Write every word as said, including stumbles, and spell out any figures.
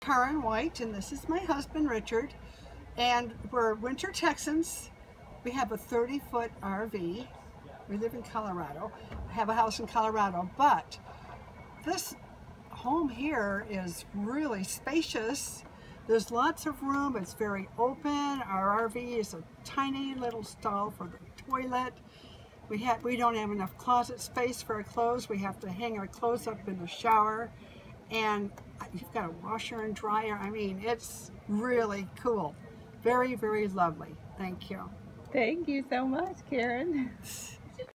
Karen White, and this is my husband Richard, and we're winter Texans. We have a thirty foot R V. We live in Colorado. I have a house in Colorado, but this home here is really spacious. There's lots of room. It's very open. Our R V is a tiny little stall for the toilet. We have we don't have enough closet space for our clothes. We have to hang our clothes up in the shower. And you've got a washer and dryer. I mean, it's really cool. Very, very lovely. Thank you. Thank you so much, Karen.